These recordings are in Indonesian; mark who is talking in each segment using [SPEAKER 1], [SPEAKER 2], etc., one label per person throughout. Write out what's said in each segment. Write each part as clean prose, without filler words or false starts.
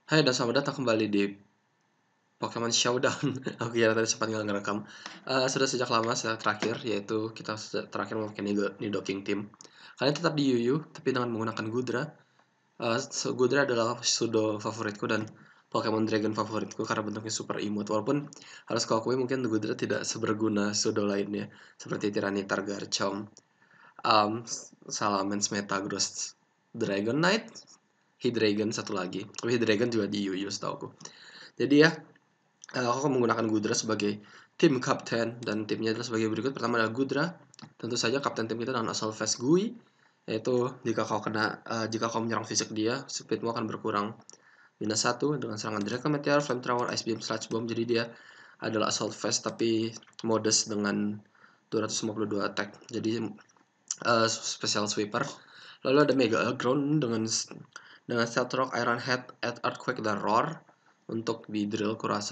[SPEAKER 1] Hai dan selamat datang kembali di Pokemon Showdown. Aku kira tadi sempat nggak ngerekam. Sudah sejak lama saya terakhir, yaitu kita sudah terakhir memakai Nidoking Team. Kalian tetap di Yuyu, tapi dengan menggunakan Gudra. Gudra adalah pseudo favoritku dan Pokemon Dragon favoritku karena bentuknya super imut. Walaupun harus kau akui mungkin Gudra tidak seberguna pseudo lainnya, seperti Tyranitar, Garchomp, Salamence, Metagross, Dragonite, Hydreigon satu lagi. Tapi Hydreigon juga di Yuyu setahu aku. Jadi ya, aku akan menggunakan Gudra sebagai tim kapten dan timnya adalah sebagai berikut. Pertama adalah Gudra. Tentu saja kapten tim kita dengan asal Fast Gui, yaitu jika kau menyerang fisik dia, speedmu akan berkurang -1 dengan serangan Draco Meteor, Flamethrower, Ice Beam, Sludge Bomb. Jadi dia adalah Assault Vest tapi modest dengan 252 attack. Jadi Special Sweeper. Lalu ada Mega Ground dengan Stealth Rock, Iron Head, Earthquake, dan Roar untuk di drill kurasa.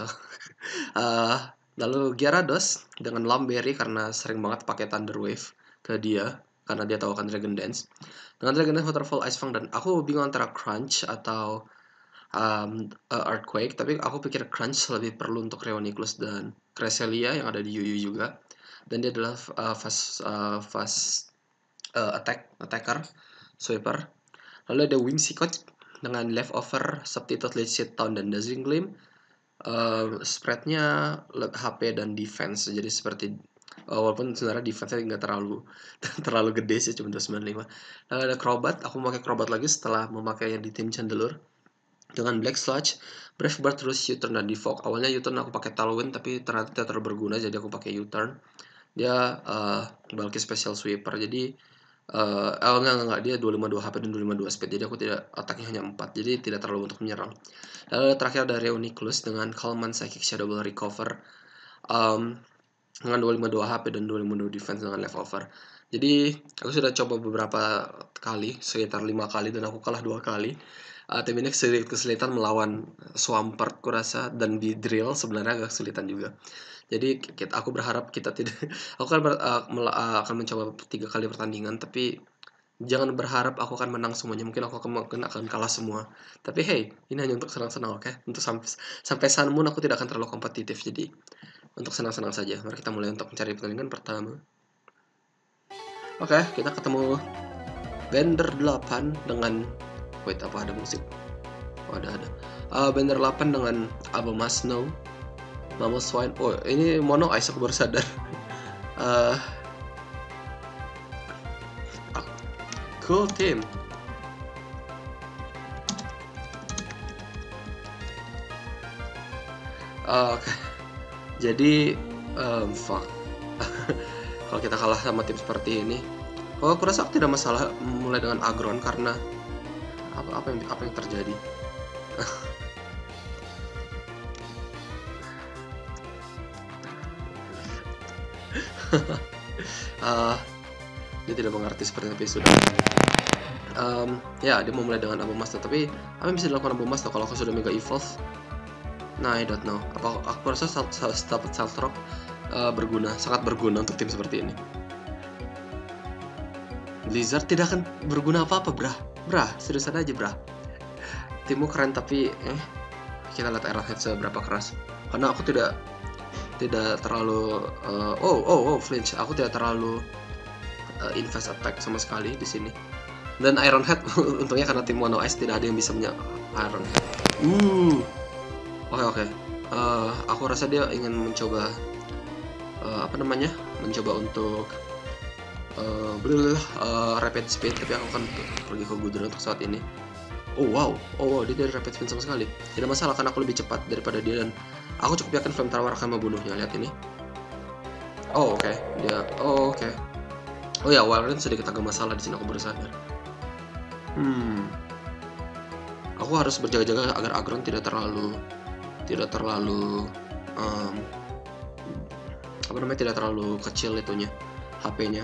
[SPEAKER 1] Lalu Gyarados dengan Lumberry karena sering banget pakai Thunder Wave ke dia karena dia tahu akan Dragon Dance. Dengan Dragon Dance, Waterfall, Ice Fang, dan aku bingung antara Crunch atau Earthquake, tapi aku pikir Crunch lebih perlu untuk Reuniclus dan Cresselia yang ada di Yuyu juga. Dan dia adalah fast attacker, sweeper. Lalu ada Whimsicott dengan Leftover, Substitute, Leech Seed, Town, dan Dazzling Gleam. Spreadnya HP dan defense, jadi seperti walaupun sebenarnya defense-nya nggak terlalu gede sih, cuma 295. Lalu ada Crobat, aku memakai Crobat lagi setelah memakainya di tim Chandelure dengan Black Sludge, Brave Bird, terus U-turn dan Defog. Awalnya U-turn aku pakai Tailwind tapi ternyata tidak terlalu berguna, jadi aku pakai U-turn. Dia bulky special sweeper, jadi enggak, dia 252 HP dan 252 speed, jadi aku tidak, attacknya hanya 4, jadi tidak terlalu untuk menyerang. Lalu terakhir ada Reuniclus dengan Calm, Psychic, Shadow Ball, Recover, dengan 252 HP dan 252 defense dengan Leftover. Jadi aku sudah coba beberapa kali, sekitar 5 kali, dan aku kalah 2 kali. Tim ini sedikit kesulitan melawan Swampert kurasa, dan di drill sebenarnya agak kesulitan juga. Jadi aku berharap kita tidak aku akan mencoba 3 kali pertandingan, tapi jangan berharap aku akan menang semuanya. Mungkin aku akan kalah semua. Tapi hey, ini hanya untuk senang-senang, oke? Untuk sampai Sun Moon aku tidak akan terlalu kompetitif. Jadi untuk senang-senang saja. Mari kita mulai untuk mencari pertandingan pertama. Oke, kita ketemu Bender 8 dengan wait, apa ada musik? Oh, ada. Bender 8 dengan Abomas Snow, Mamoswine. Oh, ini Mono Ice, aku baru sadar. Cool team. Oke. Jadi fuck. Kalau kita kalah sama tim seperti ini, aku rasa aku tidak masalah mulai dengan Aggron karena apa yang terjadi. Dia tidak mengerti seperti itu sudah. Ya, dia mau mulai dengan Abomas, tapi apa yang bisa dilakukan Abomas kalau aku sudah Mega Evolve? Nah, I don't know. Aku rasa dapat Stealth Rock sangat berguna untuk tim seperti ini. Blizzard tidak akan berguna apa-apa, brah, seriusan aja, brah. Timmu keren tapi kita lihat Arrowhead seberapa keras. Karena aku tidak terlalu flinch. Aku tidak terlalu invest attack sama sekali di sini. Dan Ironhead untungnya karena tim Mono Ice tidak ada yang bisa menyerang Ironhead. Oke. Aku rasa dia ingin mencoba mencoba untuk rapid speed, tapi aku akan pergi ke Gudra untuk saat ini. Oh wow, dia dari rapid speed sama sekali. Tidak masalah karena aku lebih cepat daripada dia dan aku cukup yakin Flamethrower akan membunuhnya. Lihat ini. Oke. Oh ya, Wildland sedikit agak masalah di sini, aku baru sadar. Aku harus berjaga-jaga agar Aggron tidak terlalu tidak terlalu kecil itunya, HP-nya.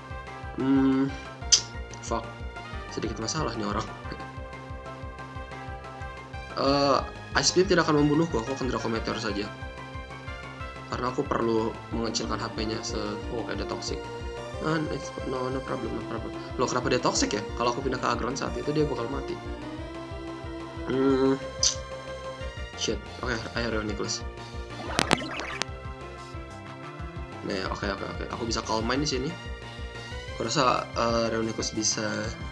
[SPEAKER 1] Fuck, sedikit masalah nih orang. Ice Beam tidak akan membunuhku, aku akan Draco Meteor saja karena aku perlu mengecilkan HP-nya. Ada toxic. No problem. Loh, kenapa dia toxic ya? Kalau aku pindah ke Aggron saat itu dia bakal mati. Shit. Oke, ayo Reuniclus. Nah, oke. Aku bisa calm mind di sini. Aku rasa Reuniclus bisa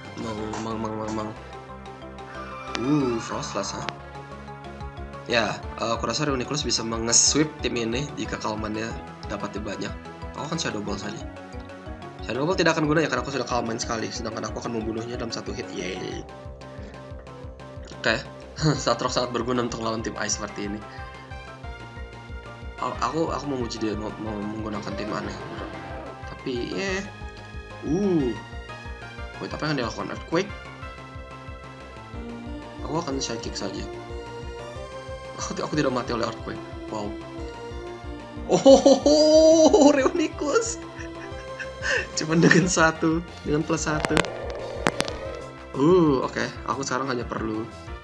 [SPEAKER 1] Frostlass, ha? Ya, aku rasa Reuniclus bisa mengesweep tim ini jika kalmannya dapatnya banyak. Aku akan Shadow Ball saja. Shadow Ball tidak akan guna ya karena aku sudah kalman sekali, sedangkan aku akan membunuhnya dalam satu hit. Yeay. Oke, Satrok sangat berguna untuk lawan tim Ice seperti ini. Aku memuji dia mau menggunakan tim aneh. Tapi wait, apa yang dilakukan Earthquake? Aku akan Psychic saja. Aku tidak mati oleh Earthquake. Wow. Oh, Reuniclus. Cuman dengan plus 1. Oke. Aku sekarang hanya perlu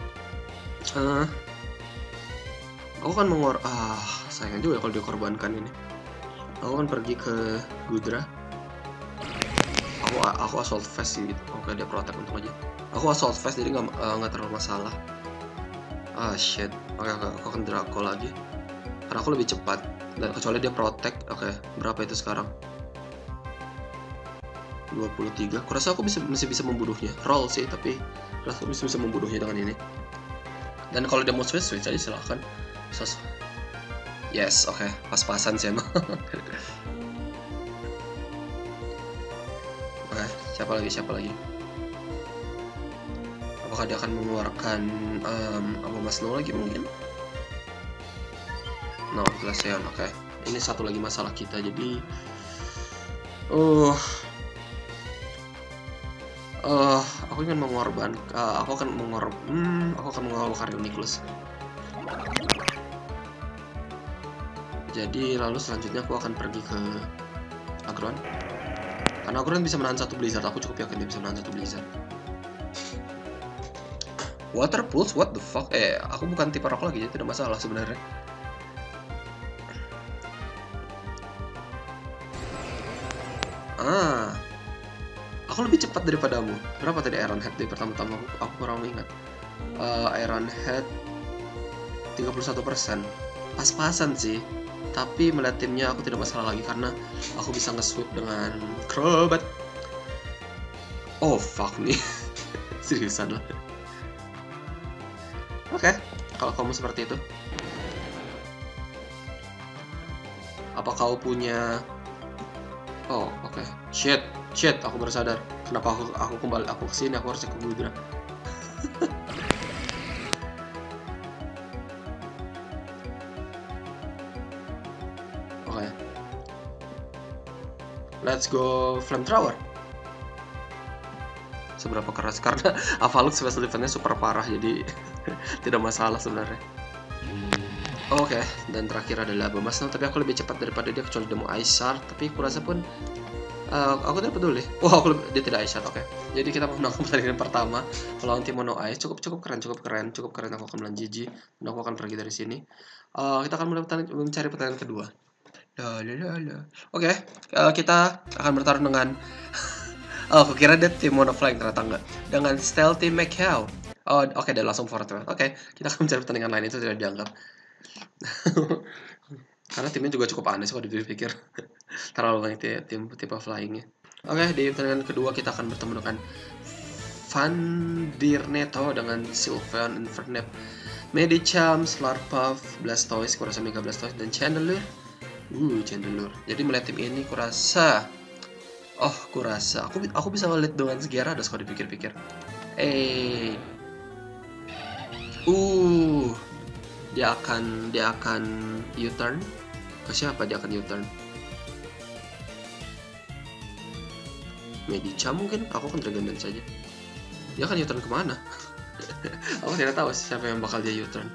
[SPEAKER 1] aku kan sayang juga kalau dikorbankan ini. Aku kan pergi ke Gudra. Aku assault fast sih gitu. Oke, dia protect untuk aja. Aku assault fast jadi nggak terlalu masalah. Shit. Oke, aku akan Draco lagi. Karena aku lebih cepat dan kecuali dia protect. Oke, berapa itu sekarang? 23. Aku rasa aku masih bisa membunuhnya. Roll sih, tapi rasa aku bisa membunuhnya dengan ini. Dan kalau dia mau switch aja silahkan. Yes, oke. Pas-pasan sih emang. Oke, siapa lagi? Apakah dia akan mengeluarkan Abomasnow lagi mungkin? No, Glaceon, oke. Ini satu lagi masalah kita, jadi aku ingin mengorbankan. Aku akan mengorbankan Reuniclus. Jadi lalu selanjutnya aku akan pergi ke Aggron. Karena Aggron bisa menahan satu Blizzard, aku cukup yakin dia bisa menahan satu Blizzard. Water Pulse, what the fuck? Aku bukan tipe rock lagi, jadi tidak masalah sebenarnya. Aku lebih cepat daripadamu. Berapa tadi Iron Head di pertama-tama? Aku kurang ingat. Iron Head 31%. Pas-pasan sih. Tapi melihat timnya aku tidak masalah lagi karena aku bisa nge-sweep dengan Crobat. Oh fuck nih. Seriusan lah. Oke, kalau kamu seperti itu. Apa kau punya oke. Shit, aku baru sadar. Kenapa aku kesini, aku harus ke Gudra. Oke. Let's go Flamethrower. Seberapa keras? Karena Avalux special defense-nya super parah, jadi tidak masalah sebenarnya. Oke, dan terakhir adalah Abomasnow, tapi aku lebih cepat daripada dia kecuali dia mau Ice Shard, tapi kurasa pun aku tidak peduli. Dia tidak Ice Shard, oke. Jadi kita menang pertandingan pertama melawan tim Mono Ice, cukup keren. Aku akan bilang GG dan aku akan pergi dari sini. Kita akan mulai mencari pertandingan kedua. Oke, kita akan bertarung dengan aku kira dia tim Mono Flying, ternyata enggak. Dengan Stealthy Macao. Oke, dia langsung forward. Oke, kita akan mencari pertandingan lain, itu tidak dianggap. Karena timnya juga cukup aneh sih kalau dipikir. Terlalu banyak tipe flyingnya. Oke, di pertandingan kedua kita akan bertemu dengan Vandirneto dengan Sylveon, Infernape, Medicham, Slurpuff, Blastoise, kurasa Mega Blastoise, dan Chandelure. Chandelure. Jadi melihat tim ini kurasa aku bisa melihat dengan Gyarados kalau dipikir-pikir. Dia akan U-turn. Ke siapa dia akan U-turn? Medicham mungkin? Aku akan Dragon Dance saja. Dia akan U-turn kemana? Aku tidak tahu siapa yang bakal dia U-turn.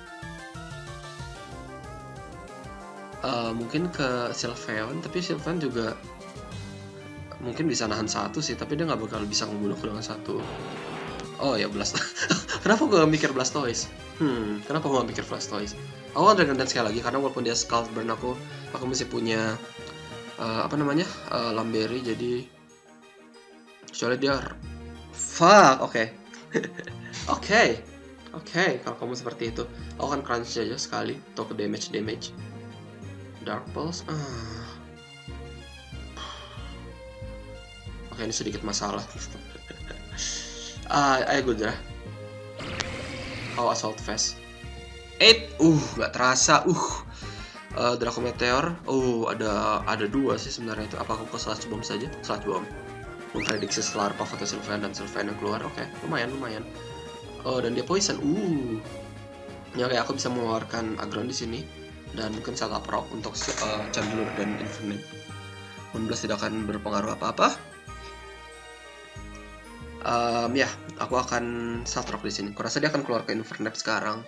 [SPEAKER 1] Mungkin ke Sylveon, tapi Sylveon juga mungkin bisa nahan satu sih, tapi dia nggak bakal bisa ngebunuh dengan satu. Oh ya, Kenapa gue mikir Blastoise? Kenapa gue mikir Blastoise? Aku kan Dragon Dance sekali lagi karena walaupun dia Scald Burn aku masih punya Lamberry, jadi kecuali dia oke. Oke, kalau kamu seperti itu, aku akan crunch aja sekali untuk damage. Dark Pulse. Oke, ini sedikit masalah. Ayo Gudra. Oh, Assault Vest. 8. Nggak terasa. Draco Meteor. Ada 2 sih sebenarnya itu. Apa aku ke Slash Bomb saja? Slash Bomb. Memprediksi Slarpuff atau Sylveon, dan Sylveon yang keluar. Oke, lumayan. Dan dia poison. Ya, kayak aku bisa mengeluarkan Aggron di sini dan mungkin setup rock untuk Chandelure dan Infinite. 16 tidak akan berpengaruh apa-apa. Ya, aku akan setup rock di sini. Kurasa dia akan keluar ke Infinite sekarang.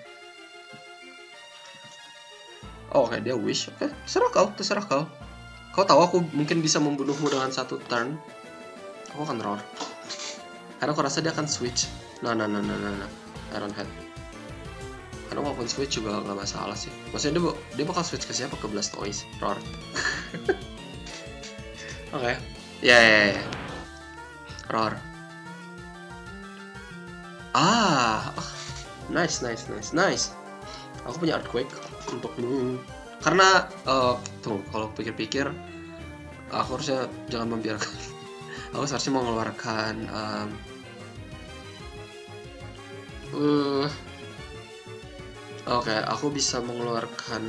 [SPEAKER 1] Oke, dia wish. Oke, terserah kau. Kau tahu aku mungkin bisa membunuhmu dengan 1 turn. Aku akan roar. Karena aku rasa dia akan switch. Nah. Iron Head. Karena walaupun switch juga nggak masalah sih. Maksudnya dia bakal switch ke siapa? Ke Blastoise. Roar. Oke. Ya. Roar. Nice. Aku punya Earthquake untukmu. Karena tunggu, kalau pikir-pikir aku harusnya jangan membiarkan. Aku seharusnya mengeluarkan Oke, aku bisa mengeluarkan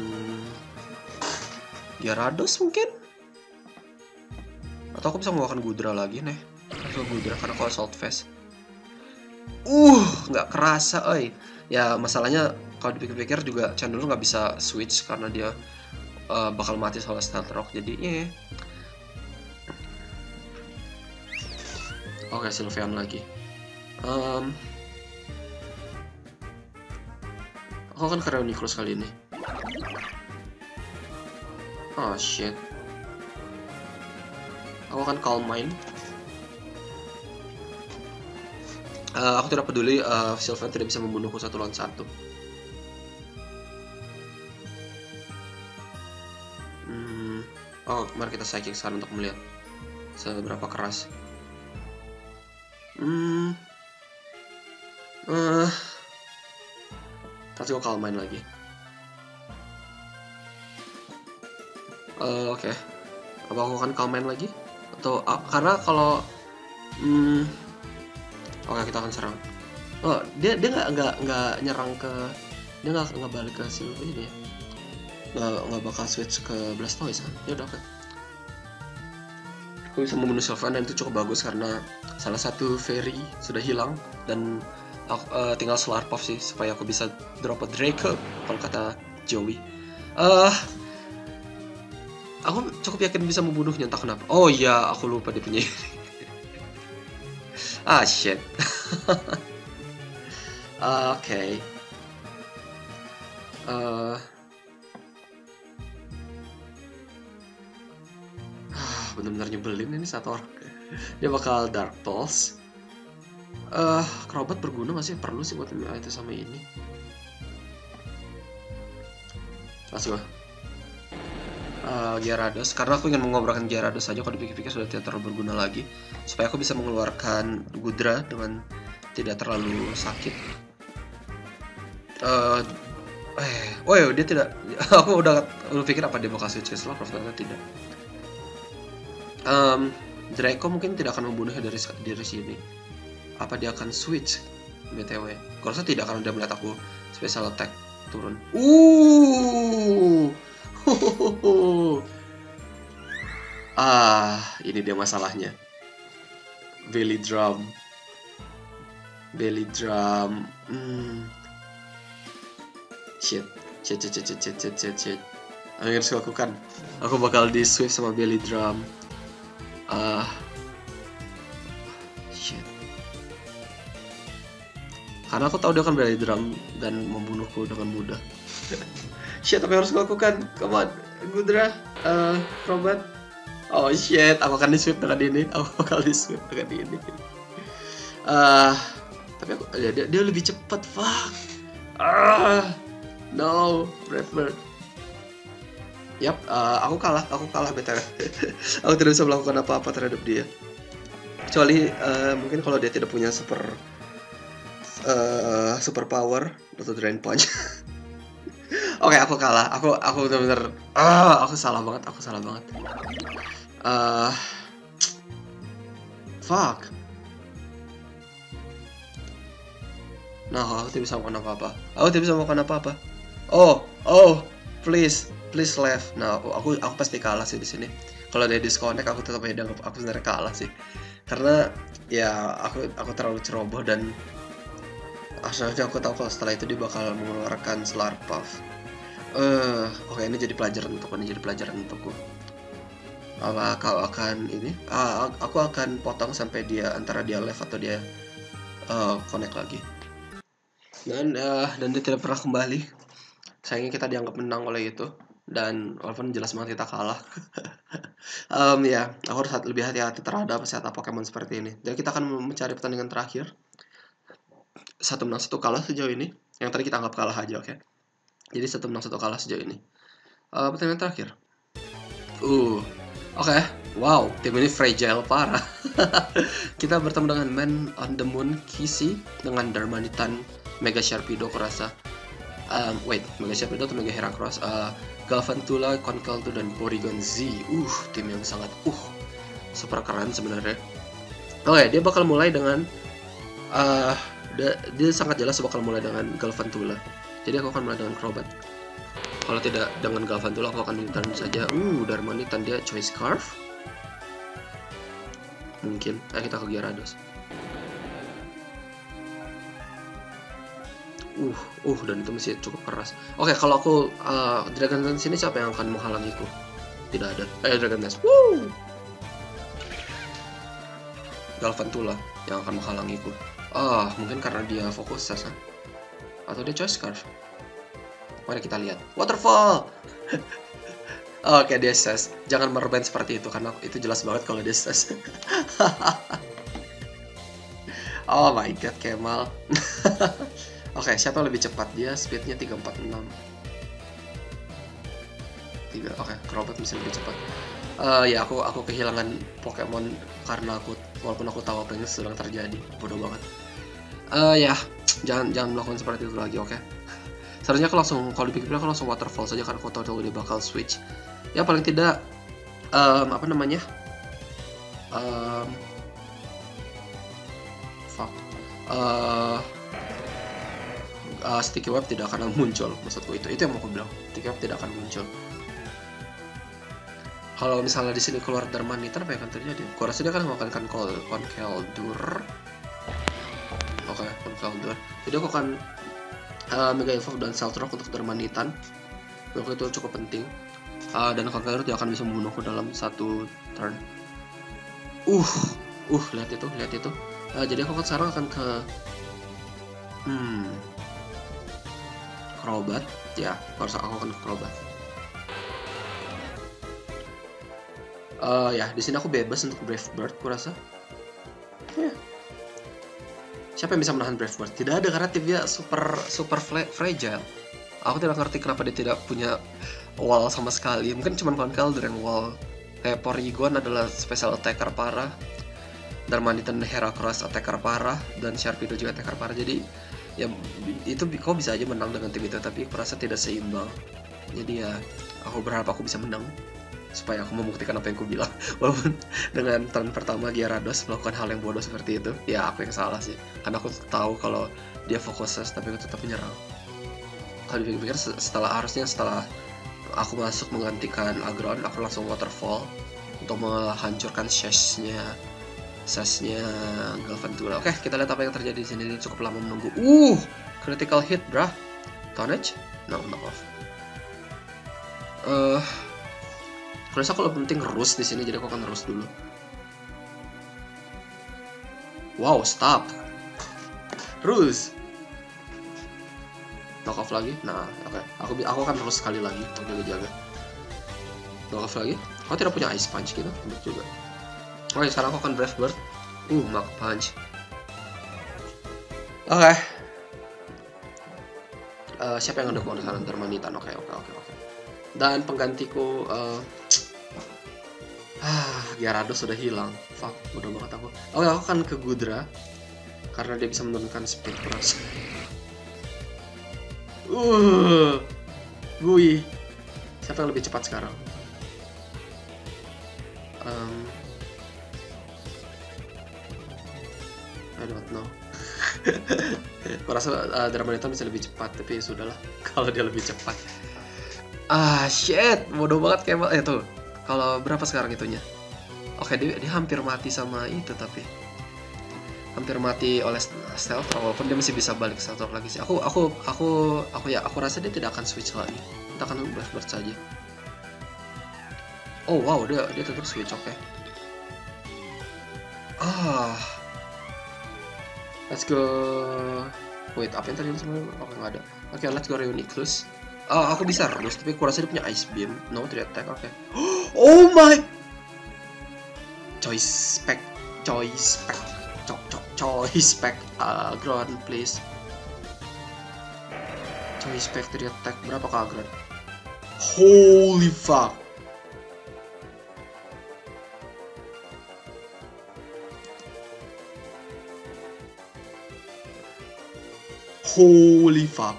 [SPEAKER 1] Gyarados mungkin? Atau aku bisa mengeluarkan Gudra lagi nih. Atau Gudra karena aku Assault Vest. Nggak kerasa, oi. Ya, masalahnya kalau dipikir-pikir juga Chandelure nggak bisa switch karena dia bakal mati soal Stealth Rock. Jadi, Oke, Sylveon lagi. Aku akan ke Reuniclus kali ini. Oh shit. Aku akan Calm Mind. Aku tidak peduli Sylveon tidak bisa membunuhku 1 lawan 1. Mari kita Psychic sekarang untuk melihat seberapa keras. Kasih gue Calm Mind lagi. Oke. Apa aku akan Calm Mind lagi? Atau karena kalau oke, kita akan serang. Dia nggak nyerang ke, dia nggak balik ke Sylveon ini ya. Nggak bakal switch ke Blastoise kan? Ya udah, oke. Aku bisa membunuh Sylveon dan itu cukup bagus karena salah satu fairy sudah hilang dan tinggal Slarpuff sih supaya aku bisa drop a Draco kalau kata Joey. Aku cukup yakin bisa membunuhnya, entah kenapa. Oh iya, aku lupa dia punya ini. Shit. Oke. Bener-bener nyebelin ini satu orang. Dia bakal Dark Pulse. Crobat berguna nggak sih? Perlu sih buat itu sama ini. Masih gua. Gyarados, karena aku ingin mengobrolkan Gyarados saja. Kalau dipikir-pikir sudah tidak terlalu berguna lagi, supaya aku bisa mengeluarkan Gudra dengan tidak terlalu sakit. Dia tidak. Aku udah pikir apa dia bakal switch ke Slarpuff, ternyata tidak. Draco mungkin tidak akan membunuhnya dari sini. Apa dia akan switch? BTW, aku rasa tidak karena dia melihat aku special attack turun. Ini dia masalahnya. Belly Drum. Shit. Apa yang harus aku lakukan? Aku bakal di swift sama Belly Drum. Shit. Karena aku tahu dia akan Belly Drum dan membunuhku dengan mudah. Shit, apa yang harus aku lakukan? Come on, Gudra, Crobat. Oh shit, aku akan di sweep dengan ini. Tapi aku, dia lebih cepat, fuck. No, Redbird. Yap, aku kalah BTW. Aku tidak bisa melakukan apa-apa terhadap dia. Kecuali mungkin kalau dia tidak punya super Super power atau drain punch. Oke, aku kalah. Aku bener-bener aku salah banget, Eh fuck. Nah, aku tidak bisa melakukan apa-apa. Oh, oh, please left. Nah, aku pasti kalah sih di sini. Kalau dia disconnect, aku tetap aja dianggap aku sebenarnya kalah sih. Karena ya aku terlalu ceroboh dan asalnya aku tahu kalau setelah itu dia bakal mengeluarkan Slurpuff. Oke, ini jadi pelajaran untukku. Apa kau akan ini? Aku akan potong sampai dia antara dia left atau dia connect lagi. Dan dia tidak pernah kembali. Sayangnya kita dianggap menang oleh itu, dan walaupun jelas banget kita kalah. Ya, aku harus lebih hati-hati terhadap setup Pokemon seperti ini. Jadi kita akan mencari pertandingan terakhir. 1 menang 1 kalah sejauh ini. Yang tadi kita anggap kalah aja, oke? Jadi 1 menang 1 kalah sejauh ini. Pertandingan terakhir. Oke. Wow, tim ini fragile parah. Kita bertemu dengan Man on the Moon Kissy dengan Darmanitan, Mega Sharpedo kurasa. Mega Sharpedo atau Mega Heracross, Galvantula, Conkeldurr, dan Porygon Z. Tim yang sangat super keren sebenarnya. Oke, dia bakal mulai dengan dia sangat jelas bakal mulai dengan Galvantula. Jadi aku akan mulai dengan Crobat. Kalau tidak dengan Galvantula, aku akan minta saja Darmanitan, dia Choice Scarf. Mungkin kita ke Gyarados. Dan itu masih cukup keras. Oke, kalau aku Dragon Dance sini, siapa yang akan menghalangiku? Tidak ada. Dragon Dance. Galvantula yang akan menghalangiku. Mungkin karena dia fokus saja. Atau dia Choice Scarf. Mari kita lihat. Waterfall. Oke, dia ses. Jangan merband seperti itu karena itu jelas banget kalau dia ses. Oh my god, Kemal. Oke, siapa yang lebih cepat? Dia speednya 346. Oke, Crobat bisa lebih cepat. Ya aku kehilangan Pokemon karena walaupun aku tahu apa yang sedang terjadi. Bodoh banget. Ya, jangan melakukan seperti itu lagi, oke? Seharusnya kalau dipikir aku langsung Waterfall saja karena aku tahu dia bakal switch. Ya paling tidak apa namanya? Sticky Web tidak akan muncul, maksudku itu yang mau aku bilang. Sticky Web tidak akan muncul. Kalau misalnya di sini keluar Darmanitan, apa yang akan terjadi? Aku rasa dia akan melakukan Conkeldurr. Oke, Conkeldurr. Jadi aku akan Mega Evolve dan Seltrock untuk Darmanitan. Menurutku itu cukup penting. Dan Conkeldurr dia akan bisa membunuhku dalam 1 turn. Lihat itu. Jadi aku sekarang akan ke Crobat. Ya, harus aku akan ke Crobat. Ya, di sini aku bebas untuk Brave Bird, kurasa. Siapa yang bisa menahan Brave Bird? Tidak ada karena tim dia super fragile. Aku tidak ngerti kenapa dia tidak punya wall sama sekali. Mungkin cuma Conkeldurr yang wall. Kayak Porygon adalah special attacker parah, Darmanitan Heracross attacker parah, dan Sharpedo juga attacker parah. Jadi ya itu kau bisa aja menang dengan tim itu, tapi aku rasa tidak seimbang. Jadi ya aku berharap aku bisa menang supaya aku membuktikan apa yang aku bilang. Walaupun dengan turn pertama Gyarados melakukan hal yang bodoh seperti itu, ya aku yang salah sih. Karena aku tahu kalau dia fokus tapi aku tetap menyerang. Kalau dipikir-pikir setelah aku masuk menggantikan Aggron, aku langsung Waterfall untuk menghancurkan sesnya Galvantula. Oke, kita lihat apa yang terjadi di sini. Ini cukup lama menunggu. Critical hit, brah. Tonnage? No, knock off. Kalau penting rus di sini, jadi aku akan rus dulu. Wow, stop. Rus. Knock off lagi. Nah, oke. Aku akan rus sekali lagi untuk jaga-jaga. Knock off lagi. Aku tidak punya Ice Punch gitu, untuk juga. Oke, sekarang aku akan Brave Bird. Mach Punch. Oke. Siapa yang udah keluar sekarang? Darmanitan. Oke. Dan penggantiku Gyarados sudah hilang. Fuck, bodoh banget aku. Oke, aku akan ke Goodra. karena dia bisa menurunkan speed kurasa. Gui. Siapa yang lebih cepat sekarang? I don't know. Kurasa Darmanita bisa lebih cepat, tapi sudahlah kalau dia lebih cepat. Shit, bodoh banget kayak tuh. Kalau berapa sekarang itunya? Oke, dia hampir mati sama itu, tapi hampir mati oleh stealth, walaupun dia masih bisa balik stealth lagi sih. Aku rasa dia tidak akan switch lagi. Kita akan burst saja. Oh wow, dia tetap switch, oke. Let's go. Wait, apa yang tadi sebenarnya? Oke, nggak ada. Oke, let's go Reuniclus. Aku bisa rebus, tapi aku rasa dia punya Ice Beam. No, tidak attack, oke. Oh my! Choice spec. Ground, please. Choice spec, tidak attack. Berapa kah ground? Holy fuck! Holy fuck.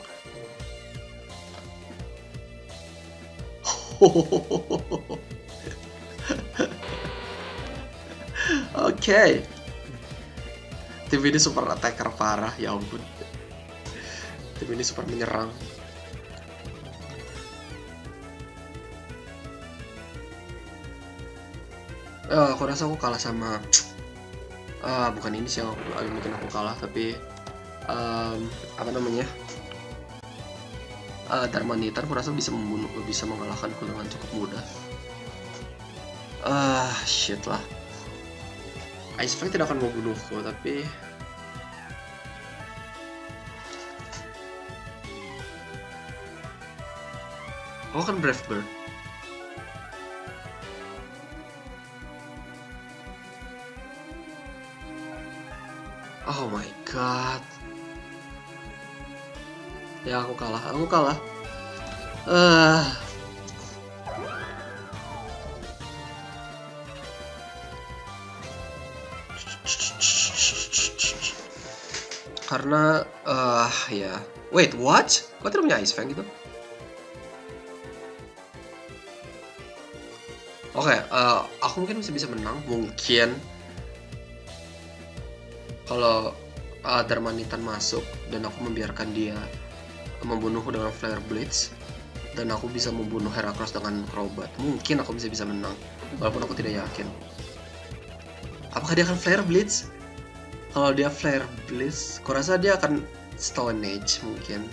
[SPEAKER 1] Oke. Tim ini super attacker parah, ya ampun. Tim ini super menyerang. Aku rasa aku kalah sama bukan ini sih yang bikin aku kalah, tapi apa namanya, Darmanitan aku rasa bisa mengalahkanku dengan cukup mudah. Shit lah. Ice Fang tidak akan membunuhku, tapi aku kan Brave Bird. Oh my god. Ya aku kalah. Karena ya. Wait, what? Kok tidak punya Ice Fang gitu? Oke, aku mungkin bisa menang, mungkin kalau Darmanitan masuk dan aku membiarkan dia membunuhku dengan Flare Blitz, dan aku bisa membunuh Heracross dengan Crobat. Mungkin aku bisa menang, walaupun aku tidak yakin. Apakah dia akan Flare Blitz? Kalau dia Flare Blitz, aku rasa dia akan Stone Age mungkin.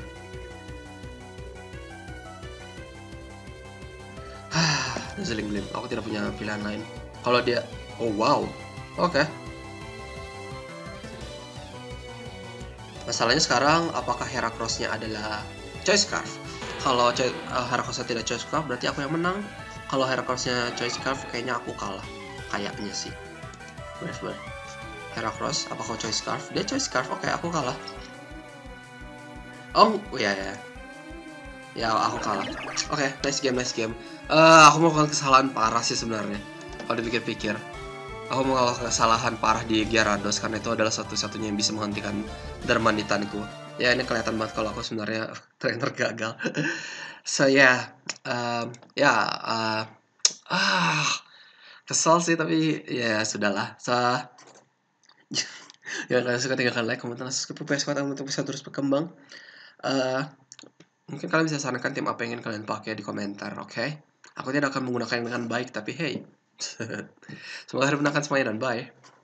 [SPEAKER 1] Dazzling Gleam, aku tidak punya pilihan lain. Kalau dia, oh wow, oke. Masalahnya sekarang, apakah Heracross-nya adalah Choice Scarf? Kalau Heracross-nya tidak Choice Scarf, berarti aku yang menang. Kalau Heracross-nya Choice Scarf, kayaknya aku kalah. Kayaknya sih. Bener. Heracross, apakah Choice Scarf? Dia Choice Scarf, oke, aku kalah. Oh, ya. Ya, aku kalah. Oke, nice game. Aku melakukan kesalahan parah sih sebenarnya. Kalau dipikir-pikir. Aku melakukan kesalahan parah di Gyarados karena itu adalah satu-satunya yang bisa menghentikan Darmanitanku. Ya, ini kelihatan banget kalau aku sebenarnya trainer gagal. So yeah, kesal sih, tapi ya sudahlah. So ya, kalian suka tinggalkan like, komentar, subscribe, untuk bisa terus berkembang. Mungkin kalian bisa sarankan tim apa yang ingin kalian pakai di komentar, oke? Aku tidak akan menggunakan dengan baik, tapi hey. Semoga hari menangkan semuanya dan bye.